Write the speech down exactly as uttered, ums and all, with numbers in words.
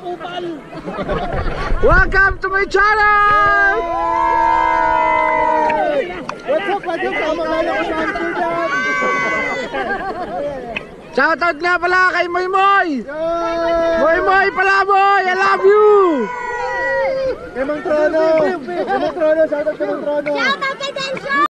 kupal. Welcome to my channel! What's up, what's up? Tama na lang sa Amsterdam. Shoutout nga pala kay Moy Moy! Moy Moy Palaboy! I love you! Kay Mang Trono! Kay Mang Trono! Shoutout kay Mang Trono! Shoutout kay Densyo!